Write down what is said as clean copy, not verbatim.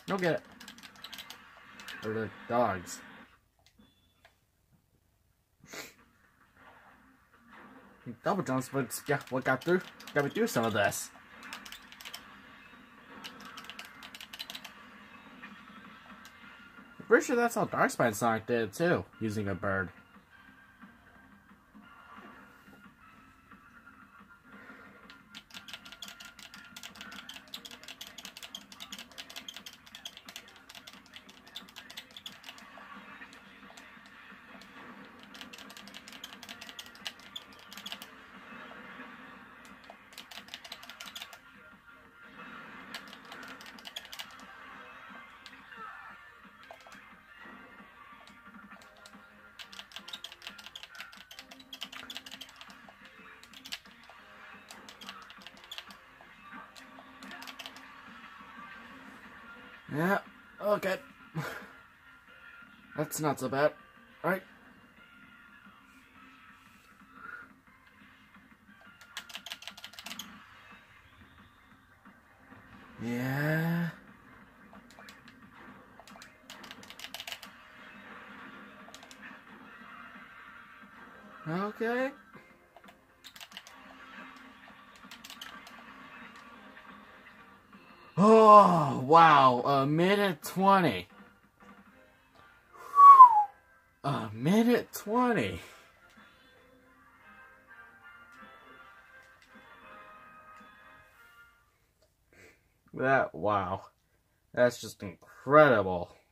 Go get it. Or the dogs. Double jumps, but yeah, what got me through some of this. I'm pretty sure that's how Darkspine Sonic did it too, using a bird. Yeah, okay. That's not so bad. Alright. Yeah. Okay. Oh, wow. A minute 20. A minute 20. Wow. That's just incredible.